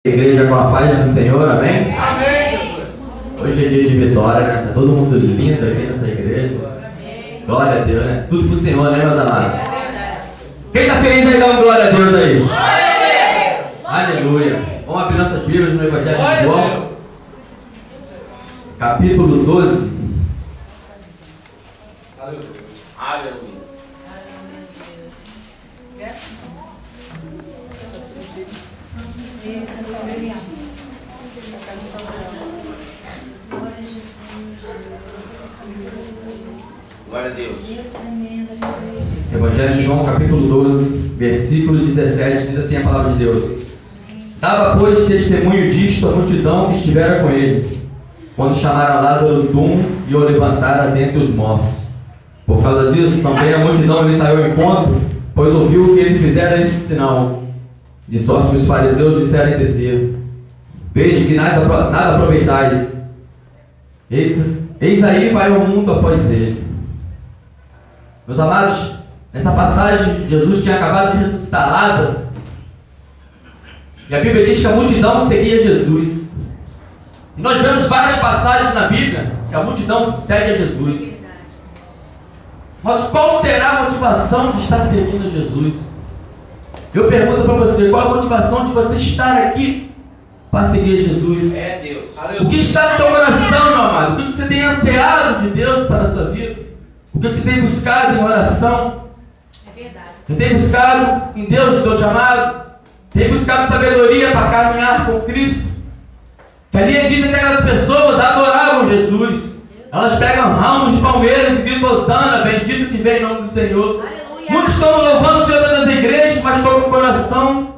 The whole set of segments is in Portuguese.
Igreja com a paz do Senhor, amém? Amém, Jesus. Hoje é dia de vitória, né? Tá todo mundo lindo aqui nessa igreja. Glória a Deus, né? Tudo pro Senhor, né, meus amados? Quem tá feliz aí, dá um glória a Deus aí. Aleluia. Vamos abrir nossas Bíblias no Evangelho de João, capítulo 12. Aleluia. Glória a Deus. Evangelho de João, capítulo 12, versículo 17, diz assim a palavra de Deus. Dava, pois, testemunho disto a multidão que estivera com ele, quando chamaram Lázaro do túmulo e o levantaram dentre os mortos. Por causa disso, também a multidão lhe saiu ao encontro, pois ouviu o que ele fizera este sinal. De sorte que os fariseus disseram entre si: veja que nada aproveitais. Eis aí vai o mundo após ele. Meus amados, nessa passagem, Jesus tinha acabado de ressuscitar Lázaro. E a Bíblia diz que a multidão seguia Jesus. E nós vemos várias passagens na Bíblia que a multidão segue a Jesus. Mas qual será a motivação de estar seguindo Jesus? Eu pergunto para você, qual a motivação de você estar aqui para seguir Jesus? É Deus. O que está no teu coração, meu amado? O que você tem ansiado de Deus para a sua vida? O que você tem buscado em oração? É verdade. Você tem buscado em Deus o teu chamado? Tem buscado sabedoria para caminhar com Cristo? Que ali diz que aquelas pessoas adoravam Jesus. Elas pegam ramos de palmeiras e gritam Hosana, bendito que vem em nome do Senhor. Aleluia. Muitos estão louvando o Senhor das igrejas, mas estão com o coração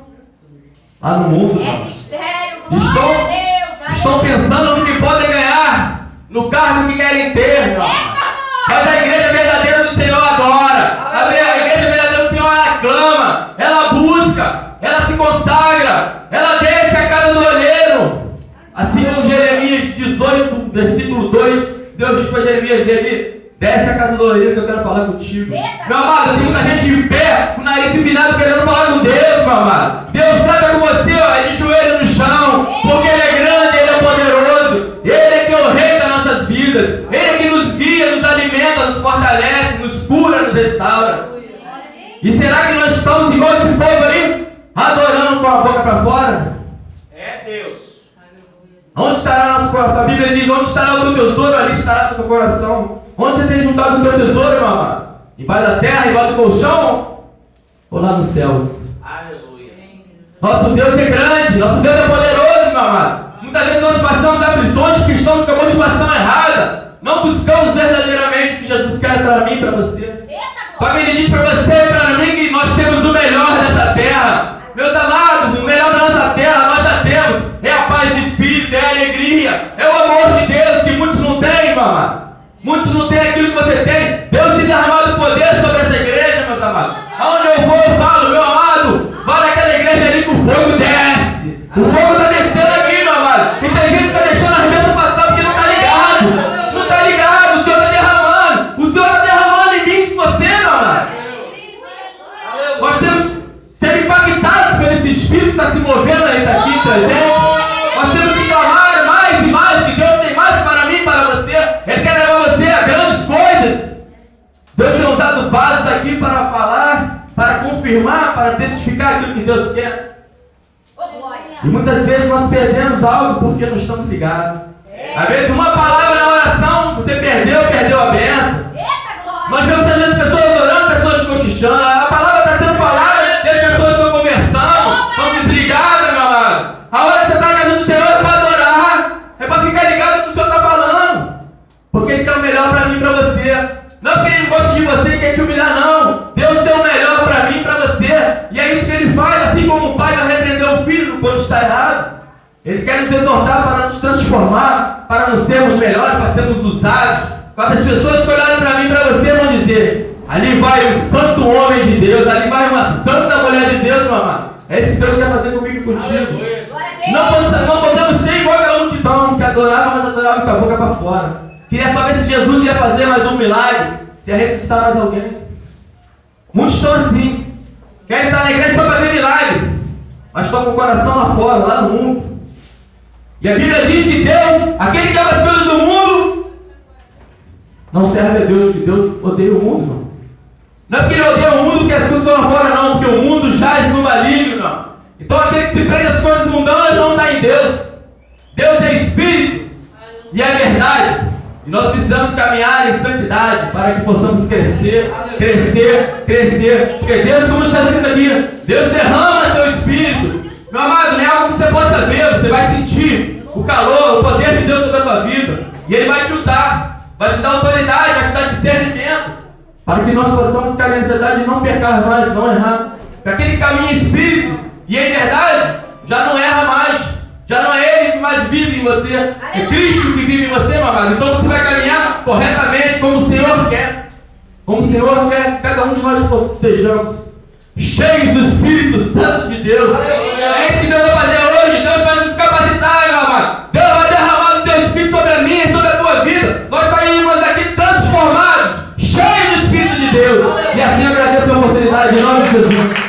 lá no mundo. É mistério, Estão- glória a Deus. Estão pensando no que podem ganhar, no cargo que querem ter, meu amado. Mas a igreja verdadeira do Senhor adora. A igreja verdadeira do Senhor ela clama, ela busca, ela se consagra, ela desce a casa do olheiro. Assim como Jeremias 18, versículo 2, Deus diz para Jeremias: desce a casa do olheiro que eu quero falar contigo. Eita. Meu amado, tem muita gente em pé, com o nariz empinado, querendo falar com Deus, meu amado. Deus trata com você, ó, é de joelho no chão, porque Ele é grande, Ele é poderoso. Ele é que é o rei das nossas vidas. Ele é que nos guia, nos alimenta, nos fortalece, nos cura, nos restaura. E será que nós estamos igual esse povo aí, adorando com a boca para fora? É Deus. Onde estará nosso coração? A Bíblia diz: onde estará o teu tesouro, ali estará o teu coração. Onde você tem juntado o teu tesouro, meu amado? Embaixo da terra, embaixo do colchão? Ou lá nos céus? Aleluia. Nosso Deus é grande, nosso Deus é poderoso, meu amado. Muitas vezes nós passamos aflições porque estamos com a motivação errada. Não buscamos verdadeiramente o que Jesus quer para mim e para você. Só que Ele diz para você e para mim que nós temos o melhor dessa terra. Meus amados, o melhor da nossa terra nós já temos. É a paz de espírito, é a alegria, é o amor de Deus que muitos não têm, meu amado. Muitos não têm aquilo que você tem. Deus tem derramado poder sobre essa igreja, meus amados. Aonde eu vou, eu falo: meu amado, vai naquela igreja ali que o fogo desce. O fogo está descendo aqui, meu amado. E tem gente que está deixando as bênçãos passar porque não está ligado. Não está ligado, o Senhor está derramando. O Senhor está derramando em mim e em você, meu amado. Nós temos que ser impactados por esse Espírito que está se movendo aí daqui entre a gente. Nós temos que clamar mais e mais, que Deus tem mais para mim e para você. Ele quer levar você a grandes coisas. Deus tem usado vasos aqui para falar, para confirmar, para testificar aquilo que Deus quer. E muitas vezes nós perdemos algo porque não estamos ligados. Às vezes uma palavra na oração, você perdeu a benção. Nós vemos às vezes pessoas orando, pessoas cochichando. A palavra está sendo falada, e as pessoas estão conversando, estão desligadas, meu amado. A hora que você está na casa do Senhor é para adorar, é para ficar ligado no que o Senhor está falando. Porque Ele quer o melhor para mim e para você. Não porque Ele gosta de você e quer te humilhar, não. Deus tem o melhor para mim e para você. E é isso que Ele faz, assim como o pai vai repreender o filho quando está errado. Ele quer nos exortar para nos transformar, para nos sermos melhores, para sermos usados. Quando as pessoas que olharem para mim e para você vão dizer: ali vai um santo homem de Deus, ali vai uma santa mulher de Deus, meu amado. É isso que Deus quer fazer comigo e contigo. Não podemos ser igual aquela multidão que adorava, mas adorava com a boca para fora. Queria saber se Jesus ia fazer mais um milagre, se ia ressuscitar mais alguém. Muitos estão assim. Querem estar na igreja só para ver milagre. mas estão com o coração lá fora, lá no mundo. E a Bíblia diz que Deus, aquele que ama as coisas do mundo, não serve a Deus, que Deus odeia o mundo, não. Não é porque Ele odeia o mundo que as coisas estão lá fora, não, porque o mundo jaz no maligno, não. Então aquele que se prende às coisas mundanas não está em Deus. Deus é Espírito e é verdade. E nós precisamos caminhar em santidade para que possamos crescer, crescer, crescer. Porque Deus, como está escrito aqui, Deus derrama seu Espírito. Meu amado, não é algo que você possa ver, você vai sentir o calor, o poder de Deus sobre a tua vida. E Ele vai te usar, vai te dar autoridade, vai te dar discernimento, para que nós possamos caminhar em santidade e não pecar mais, não errar. Porque aquele caminho em Espírito e em verdade já não erra mais. Já não é Ele que mais vive em você, é Cristo que vive em você, meu amado. Então você vai caminhar corretamente como o Senhor quer. Como o Senhor quer que cada um de nós sejamos cheios do Espírito Santo de Deus. É isso que Deus vai fazer hoje. Deus vai nos capacitar, meu amado. Deus vai derramar o teu Espírito sobre a minha e sobre a tua vida. Nós saímos daqui transformados, cheios do Espírito de Deus. E assim eu agradeço a oportunidade em nome de Jesus.